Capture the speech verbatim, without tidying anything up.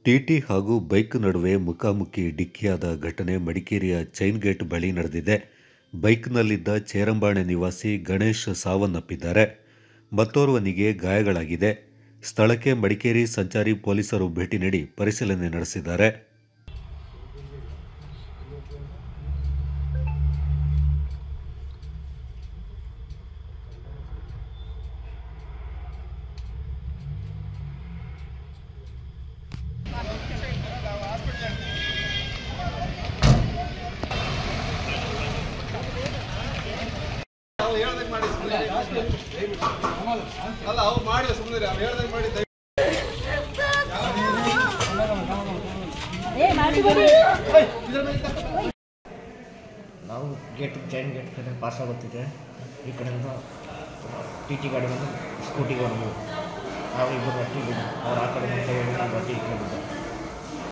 TT ಹಾಗೂ bike ನಡುವೆ ಮುಖಾಮುಖಿ ಡಿಕ್ಕಿಯಾದ ಘಟನೆ ಮಡಿಕೇರಿಯ ಚೈನ್ ಗೇಟ್ ಬಳಿ ನಡೆದಿದೆ. ಬೈಕ್ನಲ್ಲಿದ್ದ ಚೇರಂಬಾಣೆ ನಿವಾಸಿ ಗಣೇಶ್ ಸಾವನ್ನಪ್ಪಿದ್ದಾರೆ. ಮತ್ತೋರ್ವನಿಗೆ ಗಾಯಗಳಾಗಿದೆ. ಸ್ಥಳಕ್ಕೆ ಮಡಿಕೇರಿ ಸಂಚಾರಿ ಪೊಲೀಸರು ಭೇಟಿ ನೀಡಿ ಪರಿಶೀಲನೆ ನಡೆಸಿದ್ದಾರೆ. ಅಲ್ಲ ಅವ್ರು ಮಾಡಿ ಸುಮ್ಮನೆ ಅವ್ರು ಹೇಳ್ದಂಗೆ ಮಾಡಿ ನಾವು ಗೇಟ್ ಜೈನ್ ಗೇಟ್ ಕಡೆ ಪಾಸ್ ಆಗುತ್ತಿದ್ದೆ. ಈ ಕಡೆಯಿಂದ ಟಿ ಟಿ ಗಾಡಿ ಬಂದು ಸ್ಕೂಟಿ ಗಾಡಿ ನಾವು ಇಬ್ಬರು ಒಟ್ಟಿಗೆ ಅವ್ರು ಆ ಕಡೆ ಕೈ ಒಟ್ಟಿ ಈ ಕಡೆ